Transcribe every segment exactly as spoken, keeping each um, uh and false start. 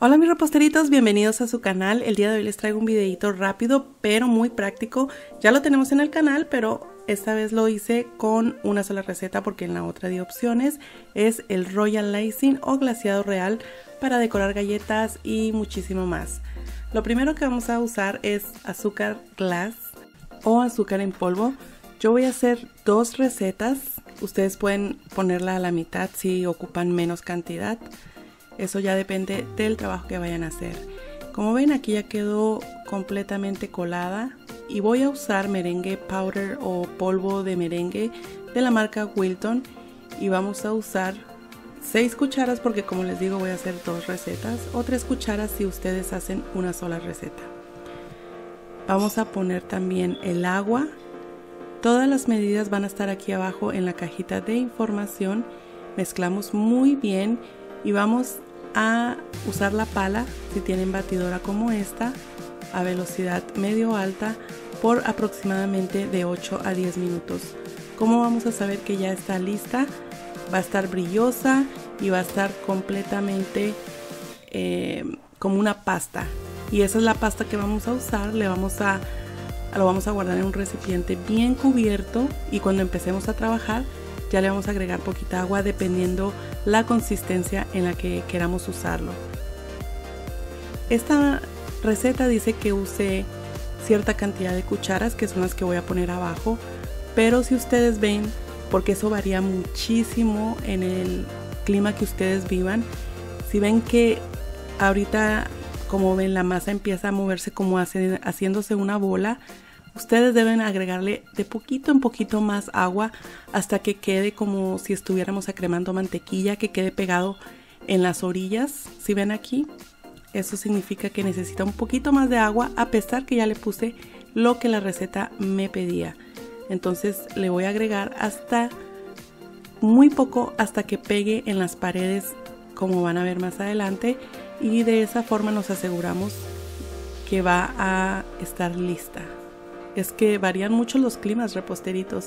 Hola mis reposteritos, bienvenidos a su canal. El día de hoy les traigo un videito rápido pero muy práctico. Ya lo tenemos en el canal, pero esta vez lo hice con una sola receta porque en la otra di opciones. Es el Royal Icing o glaseado real para decorar galletas y muchísimo más. Lo primero que vamos a usar es azúcar glass o azúcar en polvo. Yo voy a hacer dos recetas. Ustedes pueden ponerla a la mitad si ocupan menos cantidad. Eso ya depende del trabajo que vayan a hacer. Como ven, aquí ya quedó completamente colada y voy a usar merengue powder o polvo de merengue de la marca Wilton y vamos a usar seis cucharas porque, como les digo, voy a hacer dos recetas o tres cucharas si ustedes hacen una sola receta. Vamos a poner también el agua. Todas las medidas van a estar aquí abajo en la cajita de información. Mezclamos muy bien y vamos a usar la pala, si tienen batidora como esta, a velocidad medio alta por aproximadamente de ocho a diez minutos. ¿Cómo vamos a saber que ya está lista? Va a estar brillosa y va a estar completamente eh, como una pasta. Y esa es la pasta que vamos a usar. Le vamos a, lo vamos a guardar en un recipiente bien cubierto y cuando empecemos a trabajar ya le vamos a agregar poquita agua dependiendo la consistencia en la que queramos usarlo. Esta receta dice que use cierta cantidad de cucharas, que son las que voy a poner abajo, pero si ustedes ven, porque eso varía muchísimo en el clima que ustedes vivan, si ven que ahorita, como ven, la masa empieza a moverse como hace, haciéndose una bola, ustedes deben agregarle de poquito en poquito más agua hasta que quede como si estuviéramos acremando mantequilla, que quede pegado en las orillas. Si ven aquí, eso significa que necesita un poquito más de agua a pesar que ya le puse lo que la receta me pedía. Entonces le voy a agregar hasta muy poco hasta que pegue en las paredes, como van a ver más adelante, y de esa forma nos aseguramos que va a estar lista. Es que varían mucho los climas, reposteritos.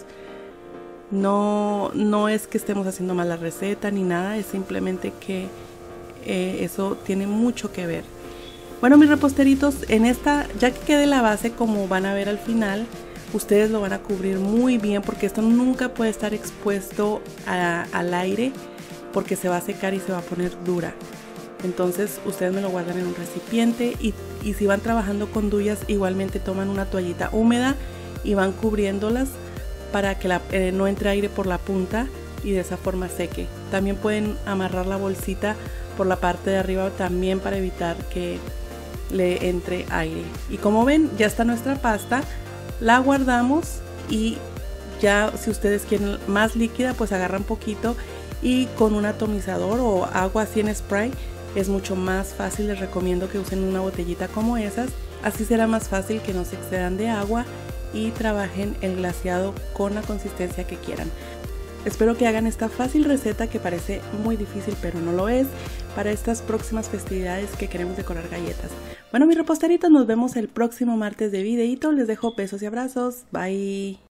No, no es que estemos haciendo mal la receta ni nada, es simplemente que eh, eso tiene mucho que ver. Bueno, mis reposteritos, en esta, ya que quede la base, como van a ver al final, ustedes lo van a cubrir muy bien porque esto nunca puede estar expuesto a, al aire porque se va a secar y se va a poner dura. Entonces ustedes me lo guardan en un recipiente y, y si van trabajando con duyas, igualmente toman una toallita húmeda y van cubriéndolas para que la, eh, no entre aire por la punta y de esa forma seque. También pueden amarrar la bolsita por la parte de arriba también para evitar que le entre aire. Y como ven, ya está nuestra pasta, la guardamos y ya si ustedes quieren más líquida, pues agarran poquito y con un atomizador o agua así en spray es mucho más fácil. Les recomiendo que usen una botellita como esas, así será más fácil que no se excedan de agua y trabajen el glaseado con la consistencia que quieran. Espero que hagan esta fácil receta que parece muy difícil pero no lo es, para estas próximas festividades que queremos decorar galletas. Bueno, mis reposteritos, nos vemos el próximo martes de videito. Les dejo besos y abrazos. Bye.